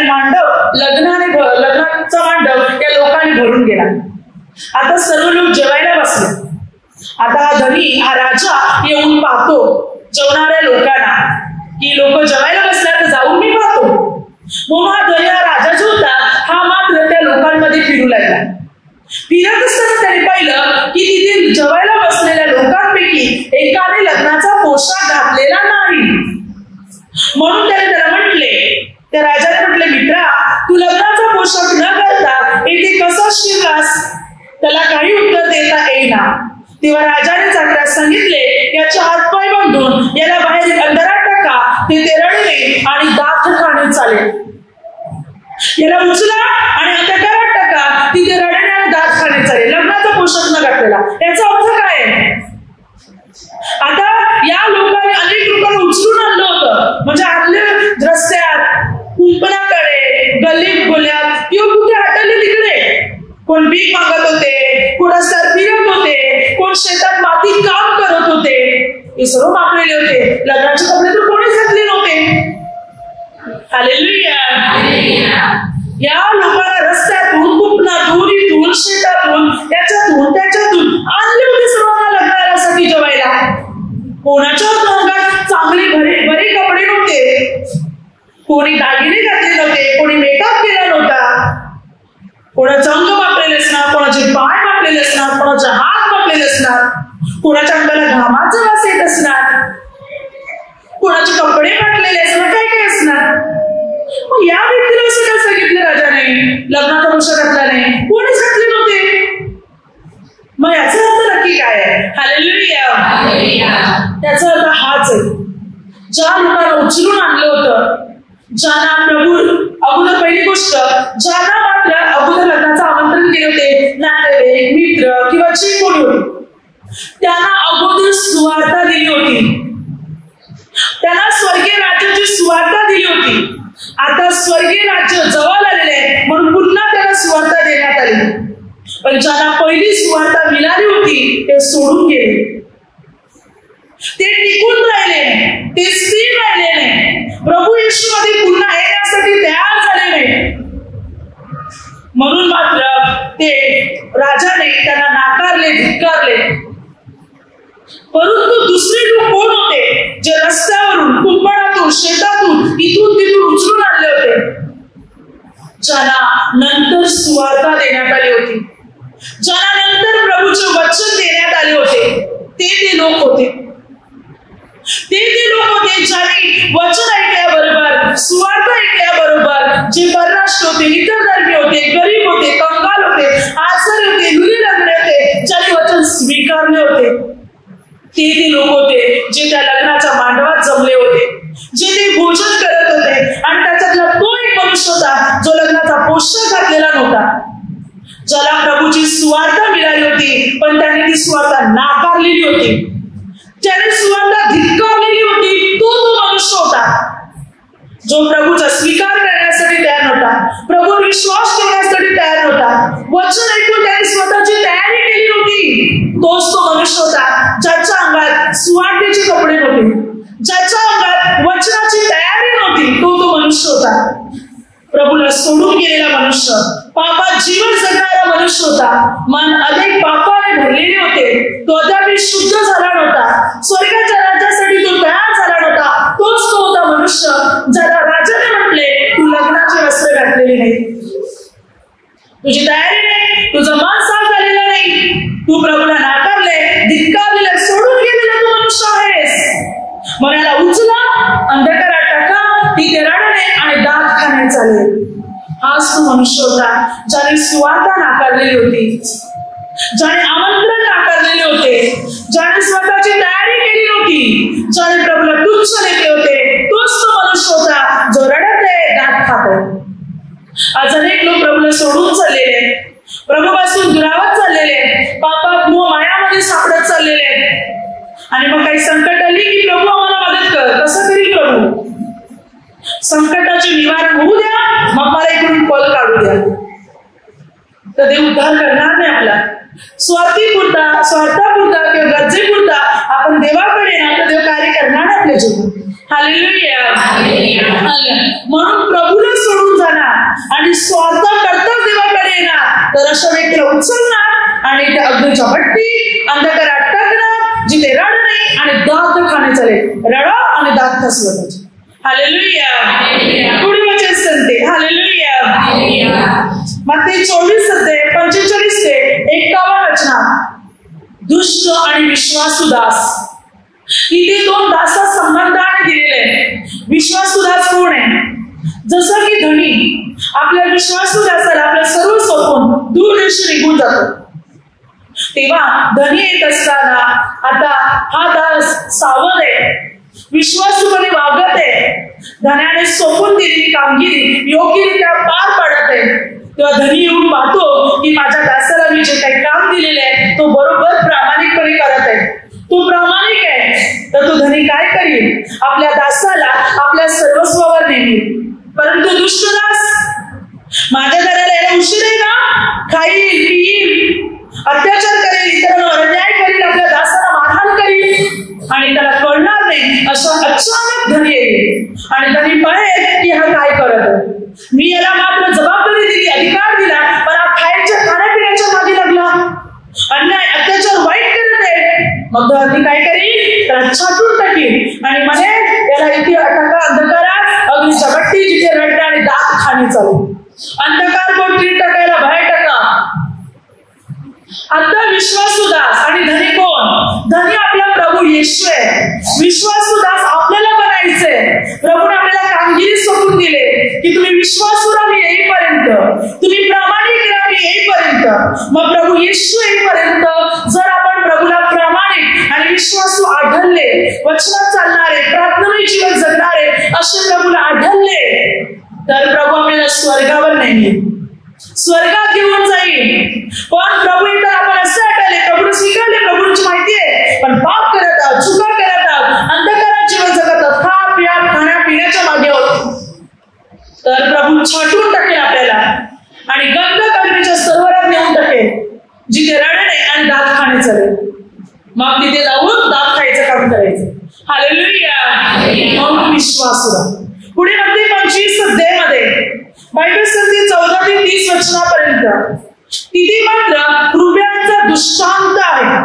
लग्नाचा मांडव त्या लोकांनी भरून गेला. आता सर्व लोक जेवायला बसले. आता हा धनी, हा राजा येऊन पाहतो जेवणाऱ्या लोकांना, की लोक जेवायला बसल्या तर जाऊन मी पाहतो. म्हणून हा धनी, हा राजा जो होता, हा मात्र त्या लोकांमध्ये फिरू लागला. फिरत असताना त्याने पाहिलं की तिथे जेवायला बसलेल्या लोकांपैकी एकाने लग्नाचा पोशाख घातलेला नाही. म्हणून त्याला म्हटले, त्या राजाने म्हटले, मित्रा, तू लग्नाचा पोशाख न घालता इथे कसा शिरलास? त्याला काही उत्तर देता येईना. तेव्हा राजाने चाकरास सांगितले, याचे हातपाय बांधून याला बाहेर अंधारात टाका, तिथे रडणे आणि दात खाणे चालेल. याला उचला आणि अंधकारात टाका, तिथे रडणे आणि दात खाणे चालेल. लग्नाचा पोशाख न घातलेला, याचा अर्थ काय आहे? आता या लोकांनी अनेक लोकांना उचलून आणलं होतं, म्हणजे आपले रस्त्यात, कुंपणाकडे, गल्लीत गोल्यात किंवा कुठे हटले तिकडे कोण भीक मागत होते, कोण रस्त्यात फिरत होते, कोण शेतात माती काम करत होते, हे सर्व मागलेले होते. लग्नाचे कपडे तर कोणीच घातले नव्हते. हालेलुया. या लोकांना रस्त्यातून, कुंपणातून, इथून, शेतातून कोणाच्या अंगाला घामाचा वास येत असणार, कोणाचे कपडे फाटलेले असणार, काय काय असणार. मग या व्यक्तीला असं काय सांगितलं राजाने, लग्नाचा पोशाख घातला नाही, कोणीच घातले नव्हते. मग याचा अर्थ नक्की काय आहे? हालेलुया. त्याचा अर्थ हाच आहे, ज्या लोकांना उचलून आणलं होतं, ज्यांना प्रभू अगोदर, पहिली गोष्ट, ज्यांना मात्र अगोदर लग्नाचं आमंत्रण केले होते, नातेवाईक, मित्र किंवा जे कोणी होते, त्यांना अगोदर सुवार्ता दिली होती, त्यांना स्वर्गीय राज्याची सुवार्ता दिली होती. आता स्वर्गीय राज्य जवळ आलेले आहे म्हणून पुन्हा त्यांना सुवार्ता देण्यात आली. पण ज्यांना पहिली सुवार्ता मिळाली होती ते सोडून गेले, ते टिकून राहिले नाही, ते स्थिर राहिले नाही, प्रभू येशू मध्ये पुन्हा येण्यासाठी तयार झाले नाही. म्हणून मात्र ते राजाने त्यांना नाकारले, धिक्कारले. परंतु दुसरे लोक कोण होते, जे रस्त्यावरून, कुंपणातून, शेतातून, इथून तिथून उचलून आणले होते, ज्यांना नंतर सुवार्ता देण्यात आली होती, ज्यांना नंतर प्रभूचे वचन देण्यात आले होते, ते लोक होते. ते लोक होते ज्यांनी वचन ऐकल्याबरोबर, सुवार्ता ऐकल्याबरोबर, जे परराष्ट्र होते, इतर धर्मी होते, गरीब होते, कंगाल होते, आजारी होते, लुले लागले होते, ज्यांनी वचन स्वीकारले होते, ते लोक होते जे त्या लग्नाच्या मांडवात जमले होते, जे ते भोजन करत होते. आणि त्याच्यातला तो एक मनुष्य होता जो लग्नाचा पोशाख घातलेला नव्हता, ज्याला प्रभूची सुवार्ता मिळाली होती पण त्याने ती सुवार्ता नाकारलेली होती, त्याने सुवार्ता धिक्कारलेली होती. तो मनुष्य होता जो प्रभूचा स्वीकार करण्यासाठी तयार नव्हता, प्रभूवर विश्वास ठेवण्यासाठी तयार नव्हता, वचन ऐकून त्याने स्वतःची तयारी केली नव्हती. तोच तो मनुष्य होता ज्याच्या अंगात सुवार्तेचे कपडे नव्हते, ज्याच्या अंगात वचनाची तयारी नव्हती. तो मनुष्य होता प्रभूला सोडून गेलेला मनुष्य, पापात जीवन जगणारा मनुष्य होता. मन अनेक पापाने भरलेले होते, तो अद्याप शुद्ध झाला नव्हता, स्वर्गाच्या राज्यासाठी तो तयार झाला नव्हता. तोच तो होता मनुष्य ज्याला राजाने म्हटले, तू लग्नाचे वस्त्र घातलेले नाही, तुझी तयारी नाही, तुझं मन साफ झालेलं नाही, तू प्रभूला नाकारले, धिक्कारलेला, सोडून गेलेला तू मनुष्य आहेस. मनाला उचला, अंधकारात टाका, तिथे रडणे आणि दात खाणे चालेल. हाच तो मनुष्य होता ज्याने सुवार्ता नाकारलेली होती, ज्याने आमंत्रण नाकारलेले होते, ज्याने स्वतःची तयारी केली नव्हती, ज्याने प्रभूला तुच्छ लेखले होते. तोच तो मनुष्य होता जो रडत आहे, दात खात आहे. आज अनेक लोक प्रभूला सोडून चाललेले, प्रभूपासून दुरावत चाललेले, पापात मोह मायामध्ये सापडत चाललेले. आणि मग काही संकट आली की प्रभू आम्हाला मदत कर. कसं करील प्रभू? संकटाचे निवारण होऊ द्या, मग मला इकडून पल काढू द्या. तर देव उद्धार करणार नाही आपला. स्वार्थापुरता किंवा गरजेपुरता आपण देवाकडे ना तर देव कार्य करणार नाही आपल्या जीवनात. हालेलुया. म्हणून प्रभूला सोडून जाणार आणि स्वार्थ करताच देवाकडे येणार तर अशा व्यक्तीला उचलणार आणि त्या अग्नीच्या भट्टी, अंधकारात टाकणार, जिथे रड नाही आणि दात खाणे चालेल. रडा आणि दात खसलं पाहिजे. हालेलुया. पुढे वचन सांगते. हालेलुया. मत्ती 24:45 ते 51 वचनात दुष्ट आणि विश्वासू दास, इथे दोन दासा संबंधाने दिलेले. विश्वासू दास कोण आहे? जसं की धनी आपल्या विश्वासू दासाला आपल्या सर्व सोडून दूर देशी निघून जातो, तेव्हा धनी येत असताना आता हा दास सावध आहे, विश्वासूपणे वागत आहे, धन्याने सोपून दिलेली कामगिरी योग्यरित्या पार पाडत आहे. तेव्हा धनी येऊन पाहतो की माझ्या दासाला मी जे काही काम दिलेले आहे तो बरोबर प्रामाणिकपणे करत आहे, तो प्रामाणिक आहे. तर तो धनी काय करील? आपल्या दासाला आपल्या सर्वस्वावर नेईल. परंतु दुष्टदास माझ्या घराला यायला उशीर आहे ना, खाईल, पिईल, अत्याचार करेल, इतरांवर अन्याय करील, आपल्या दासाला मारहाण करील आणि त्याला कळणार नाही. अशा अचानक धनी येईल आणि धनी पळेल की हा काय करत आहे. मी याला मात्र जबाबदारी दिली, अधिकार दिला, पण हा खायच्या खाण्यापिण्याच्या मागे लागला, अन्याय अत्याचार वाईट करत आहे. मग धनी काय करील? त्याला छाटून टाकील आणि म्हणे याला इथे टाका अंधकारात, अग्नीच्या भट्टी, जिथे रडणे आणि दात खाणे चालू. अंधकार कोठीत टाकायला बाहेर टाका. आता विश्वासुदास आणि धनी कोण? धनी आपला प्रभू येशू आहे. विश्वासुदास आपल्याला बनायचंय. प्रभूने आपल्याला कामगिरी सोडून दिले की तुम्ही विश्वासू राहा मी येईपर्यंत, तुम्ही प्रामाणिक राहा मी येईपर्यंत. मग प्रभू येशू येईपर्यंत जर आपण प्रभूला प्रामाणिक आणि विश्वासू आढळले, वचनात चालणारे, प्रार्थनामय जीवन जगणारे असे प्रभूला आढळले, तर प्रभू आपल्याला स्वर्गावर नेईल, स्वर्गात घेऊन जाईल. पण प्रभू एकदा आपण असे आढळले, प्रभूने स्वीकारले, प्रभूची माहिती आहे, पण पाप करत आहोत, चुका करत आहोत, अंधकारात जीवन जगत आहोत, खाण्यापिण्याच्या मागे होत, तर प्रभू छाटून टाकेल आपल्याला आणि गंध कल्पीच्या सरोवरात नेऊन टाकेल, जिथे रडणे आणि दात खाणे चालेल. मग तिथे जाऊन दात खायचं काम करायचं. हालेलुया. मग विश्वासू राहा. पुढे मध्ये 25 अध्यायामध्ये बायबल सांगते 14 ते 30 वचनापर्यंत, तिथे मात्र रुपयांचा दृष्टांत आहे.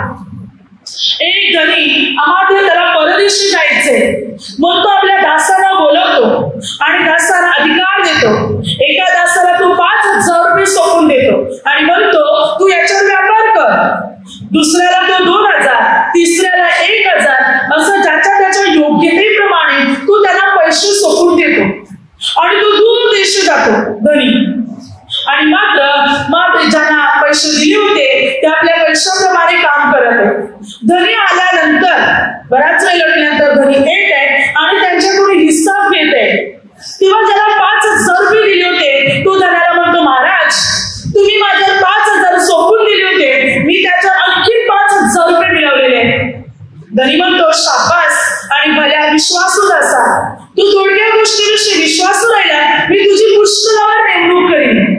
एक धनी आम्हाला त्याला परदेशी जायचे, मग तो आपल्या दासाला बोलवतो आणि दासाला अधिकार देतो. एका दासाला तो 5,000 रुपये सोडून देतो आणि म्हणतो तू याच्यावर व्यापार कर. दुसऱ्याला तो 2,000, तिसऱ्याला 1,000, असं ज्याच्या त्याच्या योग्यतेप्रमाणे तू त्याला पैसे सोडून देतो आणि तो दूर देशी जातो धनी. आणि मात्र ज्यांना पैसे दिले होते ते आपल्या पैशाप्रमाणे काम करत आहेत. धनी आल्यानंतर बराच वेळ लटल्यानंतर धनी येत आहे आणि त्यांच्याकडून हिसाब घेत आहे. तेव्हा ज्याला 5,000 रुपये दिले होते तो धन्याला म्हणतो, महाराज तुम्ही माझ्यावर 5,000 सोपून दिले होते, मी त्याच्यावर आणखी 5,000 रुपये मिळवलेले. धनी म्हणतो, शाबास आणि भल्या विश्वासू दासा, तू थोडक्या गोष्टीविषयी विश्वासू राहिला, मी तुझी पुष्कळावर नेमणूक करीन.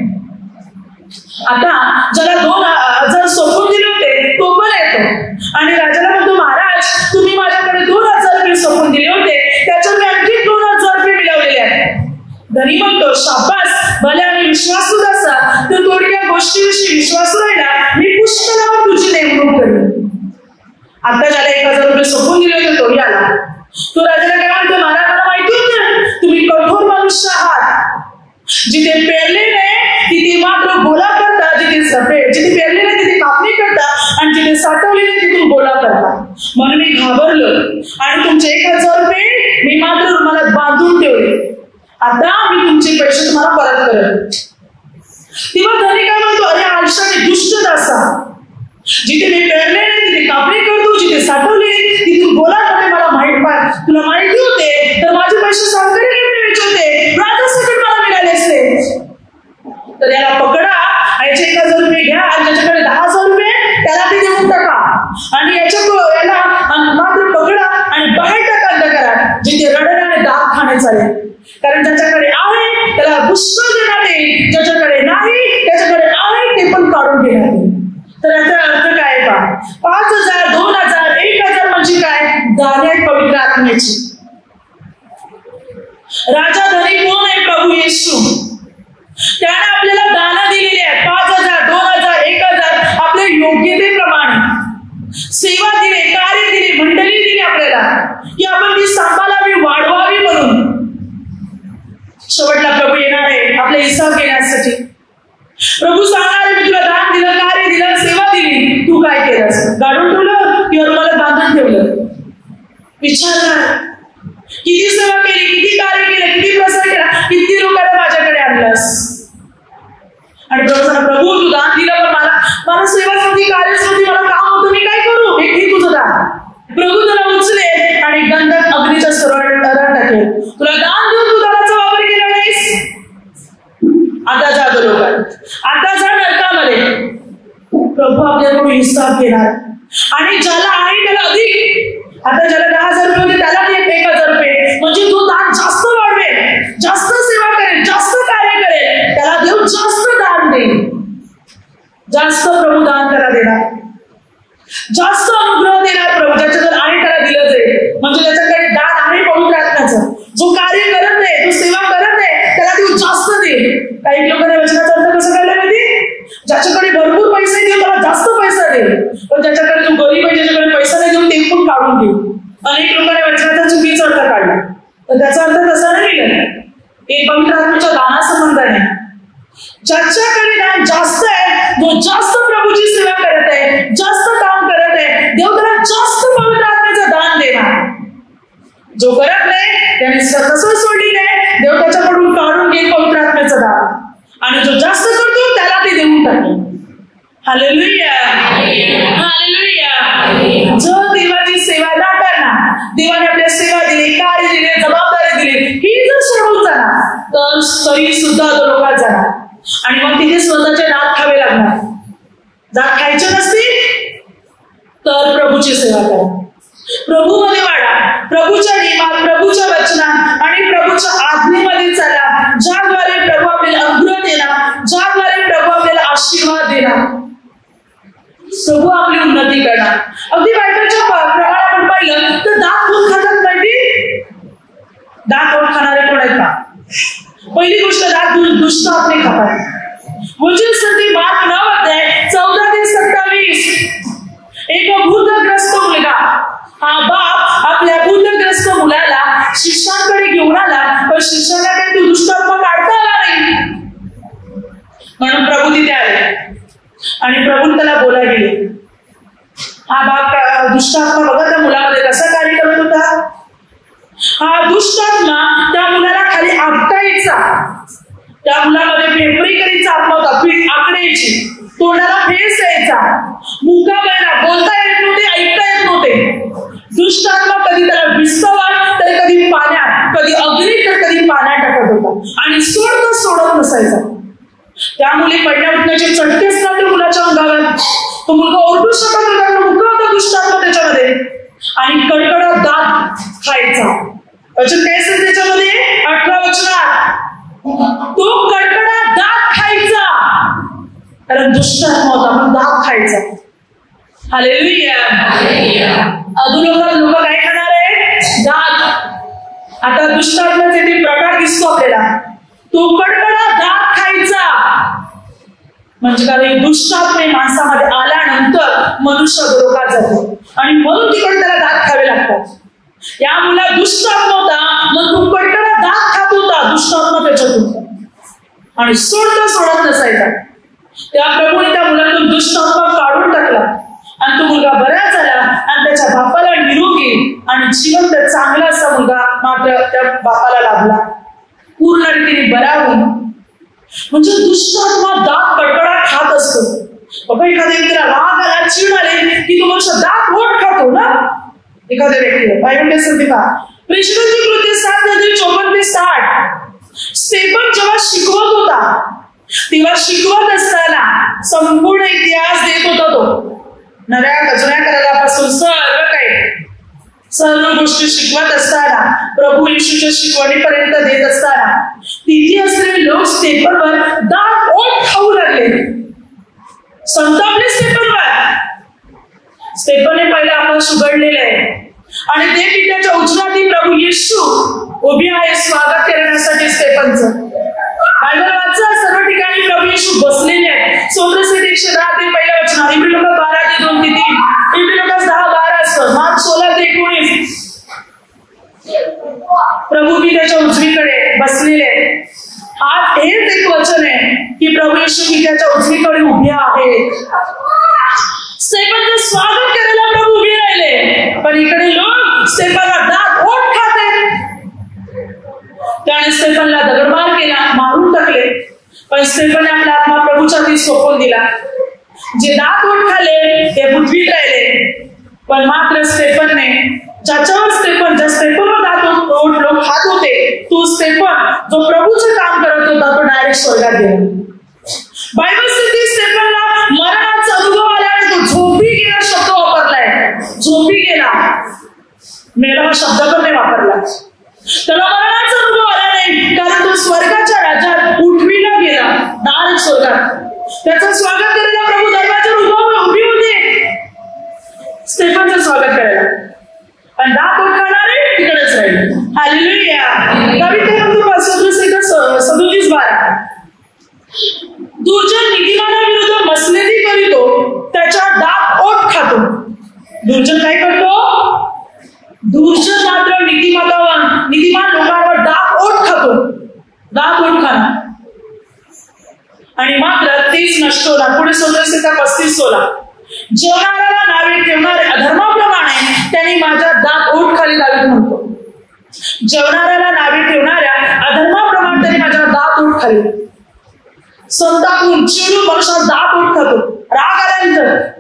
आता ज्याला 2,000 सोपून दिले होते तो पण येतो आणि राजाला म्हणतो, महाराज तुम्ही माझ्याकडे 2,000 रुपये सोपून दिले होते, त्याच्यावर मी आणखी 2,000 रुपये मिळवलेले आहेत. धनी म्हणतो, शाबास भल्या आणि विश्वासू दासा, तू थोडक्या गोष्टीविषयी विश्वासू राहिला, मी पुष्कळावर तुझी नेमणूक करीन. आता ज्याला 1,000 रुपये सोपून दिले होते तोही आला. तो राजाला काय म्हणतो, महाराज मला माहिती होतं तुम्ही कठोर मनुष्य आहात, जिथे पेरले नाही तिथे मात्र गोळा करता, जिथे पेरले नाही तिथे कापणी करता आणि जिथे साठवले नाही तिथून गोळा करता. म्हणून मी घाबरलो आणि तुमचे 1,000 रुपये मी मात्र रुमालात बांधून ठेवले. आता मी तुमचे पैसे तुम्हाला परत करत. तेव्हा धनी काय म्हणतो, अरे आळशाने दुष्ट दासा, जिथे मी पेरले नाही तिथे कापणी करतो, जिथे साठवले तिथून गोळा करते. मला तुला माहिती होते तर माझे पैसे सावकारी घेऊन होते, राजासकट मला मिळाले असते. तर याला पकडा, याचे 1,000 रुपये घ्या आणि ज्याच्याकडे 10,000 रुपये त्याला ते देऊन टाका आणि याला मात्र पकडा आणि बाहेर टाका अंधकारात, जिथे रडणे आणि दात खाणे चालेल. कारण ज्याच्याकडे आहे त्याला पुष्कळ देण्यात येईल, ज्याच्याकडे नाही त्याच्याकडे आहे ते पण काढून घेण्यात येईल. तर याचा अर्थ काय पहा, 5,000, 2,000, 1,000 म्हणजे काय? दाने आहेत पवित्र आत्म्याची. राजा धनी कोण आहे? प्रभू येशू. त्याने आपल्याला दान दिलेले आहे. 5,000, 2,000, 1,000 आपल्या योग्यतेप्रमाणे सेवा दिली, कार्य दिले, मंडळी दिली आपल्याला की आपण ती सांभाळावी, वाढवावी म्हणून. शेवटला प्रभू येणार आहे आपला हिसाब घेण्यासाठी. प्रभू सांगणार आहे, मी तुला दान दिलं, कार्य दिलं, सेवा दिली, तू काय केलंस? गाडून ठेवलं किंवा रुमालात बांधून ठेवलं? विचारणार किती सेवा केली, किती कार्य केलं, किती प्रसार केला, किती लोकांना माझ्याकडे आणलंस. आणि प्रभू तू दान दिलं पण मला सेवा नव्हती, कार्य नव्हती, मला काम होतं, मी काय करू? हे घे तुझं दान. प्रभू तुला उचले आणि गंधक अग्नीच्या सरोवरात टाकेल. तुला दान देऊन तू दानाचा वापर केला नाहीस, आता जा बरोबर, आता जा नरकामध्ये. प्रभू आपल्याकडून हिसाब घेणार आणि ज्याला आहे त्याला अधिक. आता ज्याला 10,000 रुपये होते त्याला 1,000 रुपये, म्हणजे तो दान जास्त वाढवेल, जास्त सेवा करेल, जास्त कार्य करेल, त्याला देव जास्त दान देईल. जास्त प्रभू दान करा देणार, जास्त अनुग्रह देणार प्रभू. ज्याच्याकडे आहे त्याला दिलं जाईल, म्हणजे ज्याच्याकडे दान आहे पवित्र आत्म्याचं, जो कार्य करत आहे, जो सेवा करत आहे, त्याला देव जास्त देईल. काही लोकांना वचनाचा अर्थ कसं कळलं माहिती? ज्याच्याकडे भरपूर पैसे देऊ त्याला जास्त पैसा देईल, पण ज्याच्याकडे जो गरीब आहे, ज्याच्याकडे पैसा नाही देऊन ते पण काढून देईल. अनेक लोकांना वचनाचा चुकीचा अर्थ काढला, तर त्याचा अर्थ तसा नाही केला. एक पवित्र आत्म्याच्या दानासंबंधाने ज्याच्याकडे दान जास्त आहे, जो जास्त प्रभूची सेवा करत हालेलुया. जर देवाची सेवा न करणार, देवाने आपल्या सेवा दिली, कार्य दिले, जबाबदारी दिली, ही जर सोडून जाणार तर तरी सुद्धा तो लोकात जाणार आणि मग तिथे स्वतःचे दात खावे लागणार. दात खायचे नसतील तर प्रभूची सेवा करा, प्रभूमध्ये वाढा, प्रभूच्या नियमात, प्रभूच्या वचनात आणि प्रभूच्या आज्ञेमध्ये चला, ज्याद्वारे प्रभू आपल्याला अनुग्रह देणार, ज्याद्वारे प्रभू आपल्याला आशीर्वाद देणार, प्रभू आपली उन्नती करणार. अगदी बायबलच्या प्रमाणे आपण पाहिलं तर दात कोण खातात माहिती? दात कोण खाणारे कोण आहेत का? पहिली गोष्ट, दात दुष्ट आपले खातात. वचन संधी मार्क 9 अध्याय 14 ते 27. एक भूतग्रस्त मुलगा, हा बाप आपल्या भूतग्रस्त मुलाला शिष्याकडे घेऊन आला, पण शिष्याला काही तो दुष्टात्मा काढता आला नाही, म्हणून प्रभू तिथे आले आणि प्रभू त्याला बोलायला गेले. हा बाप दुष्टात्मा बघा त्या मुलामध्ये कसा कार्य करत होता. हा दुष्टात्मा त्या मुलाला खाली आपटायचा, त्या मुलामध्ये फेफरीकरीचा आत्मा होता, पीठ आकडायची, तोंडाला फेस यायचा, मुका बहिरा, बोलता येत नव्हते, ऐकता येत नव्हते. दुष्टात्मा कधी त्याला विस्तवात तर कधी पाण्यात, कधी अग्नीत तर कधी पाण्यात टाकत होता आणि सोडत नसायचा. त्यामुळे पडण्या उठण्याचे चटकेच ना त्या मुलाच्या अंगावर. तो मुलगा ओरडू शकत होता, मुका होता दुष्टात्मा त्याच्यामध्ये आणि कडकडा दात खायचा. वचन काय असेल त्याच्यामध्ये 18 वचनात, तो कडकडा दात खायचा, कारण दुष्टात्मा होता पण दात खायचा. हालेलुया. लोक काय खाणार आहे? दात. आता दुष्टात्म्याचे ते प्रकार दिसतो आपल्याला. तो कडकडा दात खायचा म्हणजे कारण दुष्टात्मे माणसामध्ये आल्यानंतर मनुष्य धोका जातो आणि म्हणून तिकडे त्याला दात खावे लागतात. या मुला दुष्टात्मा होता, मग तो कडकडा दात खात होता दुष्टात्मा त्याच्यातून आणि सोडत नसायचा. त्या प्रभूने त्या मुलातून दुष्टात्मा काढून टाकला आणि तो मुलगा बरा झाला आणि त्याच्या बापाला निरोगी आणि जिवंत चांगला असा मुलगा मात्र त्या बापाला लाभला, पूर्ण रीतीने बरा होईल. म्हणजे दुष्टात्मा दात कडकडा खात असतो. बाबा एखाद्या व्यक्तीला राग आला, चीड आले की तो मनुष्य दात ओठ खातो ना एखाद्या व्यक्तीला. बायबल सांगते का? प्रेषितांची कृत्य 7:54-60. स्टेफन जेव्हा शिकवत होता तेव्हा शिकवत असताना संपूर्ण इतिहास देत होता. तो नव्या जुन्या करारापासून सर्व गोष्टी शिकवत असताना, प्रभू येशूच्या शिकवणीपर्यंत देत असताना तिथे असलेले लोक स्टेफनवर दात ओठ खाऊ लागले, संतापले स्टेफनवर. स्टेफनने पहिला आकाश उघडलेले आहे आणि ते पित्याच्या उजव्याला प्रभू येशू उभी आहे स्वागत करण्यासाठी स्टेफनचं. बायबल वाचा, सर्व ठिकाणी प्रभू येशू बसलेले आहेत. सोत्रसेत 110 ते पहिल्या वचनात, इब्री लोक 12 ते 2 ते 3, इब्री लोक 10-12 असतं, मार्क 16 ते 19. प्रभू मी त्याच्या उजवीकडे बसलेले आहेत. आज हेच एक वचन आहे की प्रभू येशू मी त्याच्या उजवीकडे उभे आहेत. स्टेफनचं स्वागत करायला प्रभू उभे राहिले, पण इकडे लोक स्टेफनला दात ओठ खात आहेत. त्याने स्टेफनला दगडमार केला, मारून टाकले, पण स्टेफनने आपला आत्मा प्रभूच्या हाती सोपवून दिला. जे दात ओठ खाले ते पृथ्वीत राहिले, पण मात्र स्टेफनने ज्या स्टेफनवर दात ओठ लोक खात होते, तो स्टेफन जो प्रभूचं काम करत होता तो डायरेक्ट स्वर्गात गेला. बायबल स्थिती स्टेफनला मरणाचा अनुभव आल्याने तो झोपी गेला शब्द वापरलाय. झोपी गेला, मेला हा शब्द पण नाही वापरला. त्याला मरणाचा अनुभव आला नाही कारण तो स्वर्गाच्या राज्यात उठविला गेला, डायरेक्ट स्वर्गात. त्याचं स्वागत करायला प्रभू दरवाजावर उभी होते स्टेफनचं स्वागत करायला, पण दात ओठ खाणारे तिकडेच राहिले. हालेलुया. दुर्जन नीतिमानाविरुद्ध मसलेदी करीतो, त्याच्या दात ओठ खातो. दुर्जन काय करतो? दुर्जन मात्र नीतिमान लोकांवर दात ओठ खातो, दात ओठ खाणार आणि मात्र तेच नष्ट होणार. पुढे 35-16, जेवणाऱ्याला नावे ठेवणारे अधर्माप्रमाणे त्यांनी माझ्या दात ओठ खाली दावीत म्हणतो. जेवणाऱ्याला नावे ठेवणाऱ्या अधर्माप्रमाणे त्यांनी माझ्या दात ओठ खाली. संतापून चिडून मनुष्याला दात ओठ खातो. राग आल्यानंतर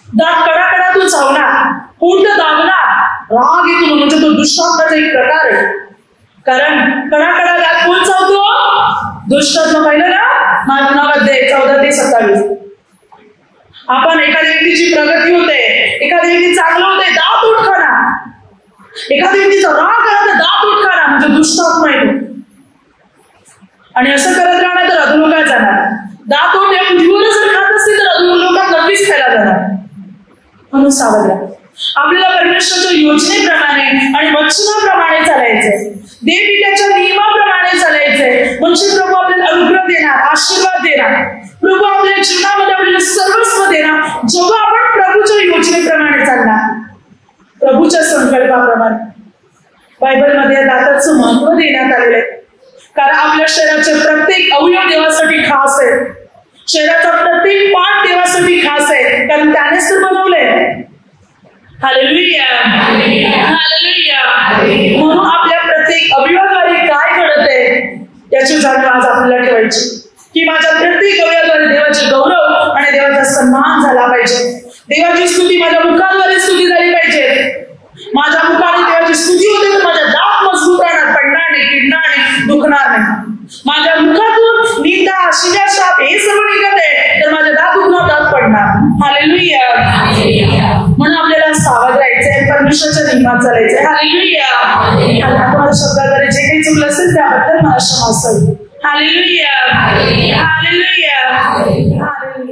दात कडाकडा तू चावणार, पोट दाबणार, राग येतो, म्हणजे तो दुष्टात्माचा एक प्रकार आहे. कारण कडाकडा दात कोण चावतो? दुष्टात्मा. पाहिलं ना मार्गनामध्ये 14-27. आपण एखाद्या व्यक्तीची प्रगती होते, एखाद्या व्यक्ती चांगलं होते, दात उठखाना. एखाद्या व्यक्तीचा राग आला तर दात उठखाना, म्हणजे दुष्टात्मा येतो. आणि असं करत राहणार तर अधोलोकात जाणार. दात ओठ या पृथ्वीवर जर खात असतील तर अधोलोकात नक्कीच खायला जाणार. म्हणून सावध राहा. आपल्याला परमेश्वराच्या योजनेप्रमाणे आणि वचनाप्रमाणे चालायचंय, देवपित्याच्या नियमाप्रमाणे चालायचंय. म्हणजे प्रभू आपल्याला अनुग्रह देणार, आशीर्वाद देणार, प्रभू आपल्या जीवनामध्ये आपल्याला सर्वस्व देणार जेव्हा आपण प्रभूच्या योजनेप्रमाणे चालणार, प्रभूच्या संकल्पाप्रमाणे. बायबलमध्ये दाताचं महत्व देण्यात आलेलं आहे. कारण आपल्या शरीराचे प्रत्येक अवयव देवासाठी खास आहे. शरीराचा प्रत्येक पार्ट देवासाठी खास आहे, कारण त्यानेच तर बनवलंय. Hallelujah, hallelujah. म्हणून आपल्या प्रत्येक अवयवाद्वारे काय घडत आहे याची जाणीव आज आपल्याला ठेवायची, की माझ्या प्रत्येक अवयवाद्वारे देवाचे गौरव आणि देवाचा सन्मान झाला पाहिजे. देवाची स्तुती माझ्या मुखाद्वारे स्तुती झाली पाहिजे. माझ्या मुखाने देवाची स्तुती होते तर माझ्या दात मजबूत राहणार, पडणार नाही, किडणार नाही, दुखणार नाही. माझ्या मुखातून निंदा, शिव्या, शाप हे सर्व निघत आहे तर माझ्या दात दुखणार, दात पडणार. हालेलुया. म्हणून आपल्याला सावध राहायचंय, परमेश्वराच्या नियमात चालायचंय. हालेलुया. माझ्या शब्दाद्वारे जे काही चुकलं असेल त्याबद्दल मला क्षमा असेल. Hallelujah, hallelujah, hallelujah.